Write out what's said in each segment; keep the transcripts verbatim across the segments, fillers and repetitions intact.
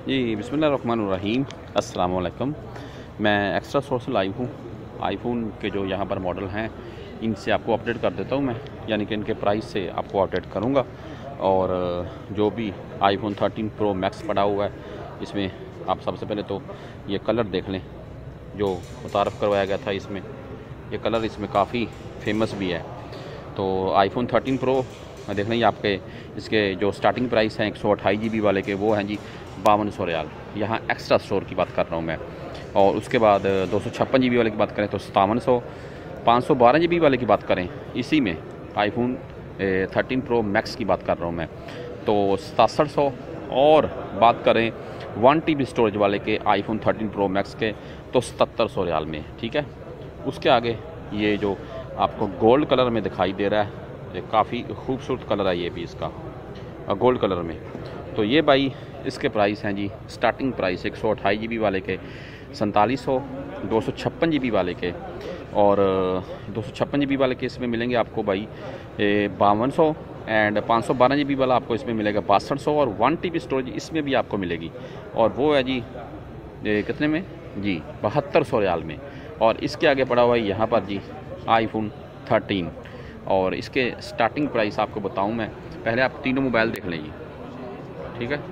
जी बिस्मिल्लाहिर्रहमानिर्रहीम अस्सलाम वालेकुम। मैं एक्स्ट्रा स्टोर से लाइव हूँ। आईफोन के जो यहाँ पर मॉडल हैं इनसे आपको अपडेट कर देता हूँ मैं, यानी कि इनके प्राइस से आपको अपडेट करूँगा। और जो भी आईफोन थर्टीन प्रो मैक्स पड़ा हुआ है इसमें आप सबसे पहले तो ये कलर देख लें जो मुतारफ़ करवाया गया था। इसमें ये कलर इसमें काफ़ी फेमस भी है। तो आईफोन थर्टीन प्रो देख लें आपके इसके जो स्टार्टिंग प्राइस हैं एक सौ अट्ठाईस जी बी वाले के वो हैं जी बावन सौ रियाल। यहाँ एक्स्ट्रा स्टोर की बात कर रहा हूँ मैं। और उसके बाद दो सौ छप्पन जी बी वाले की बात करें तो सतावन सौ, पाँच सौ बारह जी बी वाले की बात करें इसी में आईफोन थर्टीन प्रो मैक्स की बात कर रहा हूँ मैं तो सतासठ सौ। और बात करें वन टी बी स्टोरेज वाले के आईफोन थर्टीन प्रो मैक्स के तो सतर सौ रियाल में। ठीक है, उसके आगे ये जो आपको गोल्ड कलर में दिखाई दे रहा है ये काफ़ी खूबसूरत कलर है ये भी इसका गोल्ड कलर में। तो ये भाई इसके प्राइस हैं जी स्टार्टिंग प्राइस एक सौ अट्ठाईस जी बी वाले के सैंतालीस सौ, दो सौ छप्पन जी बी वाले के और दो सौ छप्पन जी बी वाले के इसमें मिलेंगे आपको भाई बावन सौ एंड पाँच सौ बारह जी बी वाला आपको इसमें मिलेगा बासठ सौ और वन टी बी स्टोरेज इसमें भी आपको मिलेगी और वो है जी कितने में जी बहत्तर सौ रियाल में। और इसके आगे पड़ा हुआ है यहाँ पर जी आईफोन थर्टीन और इसके स्टार्टिंग प्राइस आपको बताऊं मैं। पहले आप तीनों मोबाइल देख लें जी, ठीक है,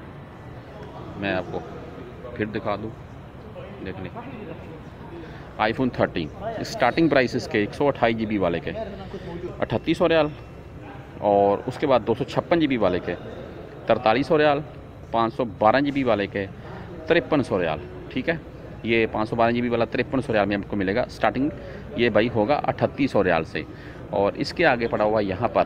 मैं आपको फिर दिखा दूं, देख लें। आईफोन थर्टीन स्टार्टिंग प्राइस इसके एक सौ अट्ठाईस जी बी वाले के अठतीस सौ रियाल और उसके बाद दो सौ छप्पन जी बी वाले के तरतालीस सौ रियाल, पाँच सौ बारह जी बी वाले के तिरपन सौ रियाल। ठीक है, ये पाँच सौ बारह जी बी वाला तिरपन सौ रियाल में आपको मिलेगा। स्टार्टिंग ये भाई होगा अठतीस सौ रियाल से। और इसके आगे पड़ा हुआ यहाँ पर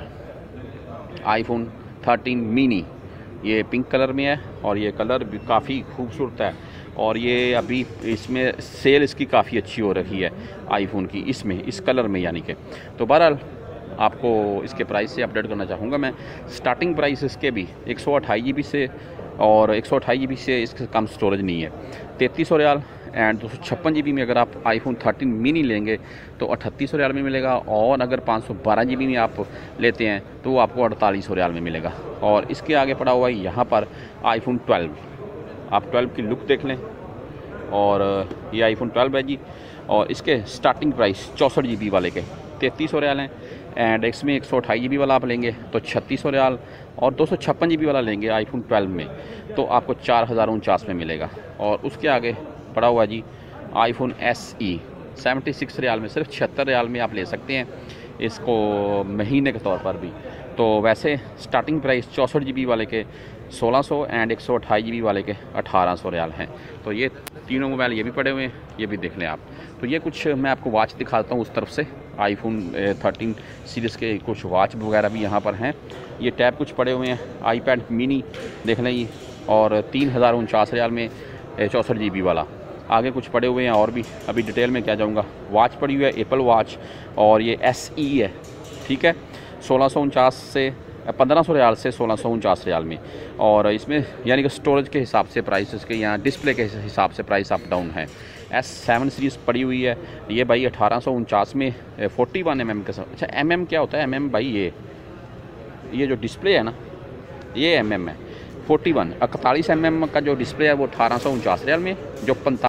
आईफोन थर्टीन मिनी, ये पिंक कलर में है और ये कलर भी काफ़ी खूबसूरत है और ये अभी इसमें सेल इसकी काफ़ी अच्छी हो रही है आईफोन की इसमें इस कलर में, यानी कि तो बहरहाल आपको इसके प्राइस से अपडेट करना चाहूँगा मैं। स्टार्टिंग प्राइस इसके भी एक सौ अट्ठाईस जी बी से और एक सौ अट्ठाईस जी बी से इसके कम स्टोरेज नहीं है, तैंतीस सौ रियाल एंड दो सौ छप्पन जी बी में अगर आप आईफोन थर्टीन मिनी लेंगे तो अठतीस सौ रियाल में मिलेगा और अगर पाँच सौ बारह जी बी में आप लेते हैं तो वो आपको अड़तालीस सौ रियाल में मिलेगा। और इसके आगे पड़ा हुआ है यहाँ पर आईफोन ट्वेल्व, आप ट्वेल्व की लुक देख लें और ये आईफोन ट्वेल्व है जी। और इसके स्टार्टिंग प्राइस चौंसठ जी बी वाले के तैंतीस सौ रियाल हैं एंड इसमें एक सौ अट्ठाईस जी बी वाला आप लेंगे तो छत्तीस सौ रियाल और दो सौ छप्पन जी बी वाला लेंगे आईफोन ट्वेल्व में तो आपको चार हज़ार उनचास में मिलेगा। और उसके आगे पड़ा हुआ जी iPhone S E seventy six रियाल में, सिर्फ छिहत्तर रियाल में आप ले सकते हैं इसको महीने के तौर पर भी। तो वैसे स्टार्टिंग प्राइस चौंसठ जी बी वाले के सोलह सौ एंड एक सौ अट्ठाईस जी बी वाले के अठारह सौ रियाल हैं। तो ये तीनों मोबाइल ये भी पड़े हुए हैं, ये भी देख लें आप। तो ये कुछ मैं आपको वॉच दिखाता हूँ उस तरफ से, आईफोन थर्टीन सीरीज़ के कुछ वॉच वगैरह भी यहाँ पर हैं। ये टैब कुछ पड़े हुए हैं आईपैड मिनी देख लें ये और तीन हज़ार उनचास रियाल में चौंसठ जी बी वाला। आगे कुछ पड़े हुए हैं और भी, अभी डिटेल में क्या जाऊँगा। वॉच पड़ी हुई है एप्पल वॉच और ये एस ई है, ठीक है, सोलह सौ उनचास से पंद्रह सौ रियाल से सोलह सौ उनचास रियाल में। और इसमें यानी कि स्टोरेज के हिसाब से प्राइस इसके यहाँ डिस्प्ले के हिसाब से प्राइस अप डाउन है। एस सेवन सीरीज़ पड़ी हुई है ये भाई अठारह सौ उनचास में फोर्टी वन एम एम के साथ। अच्छा एम एम क्या होता है? एम एम भाई ये ये जो डिस्प्ले है ना ये एम एम है। फोर्टी वन इकतालीस एम एम का जो डिस्प्ले है वो अठारह सौ उनचास रियाल में, जो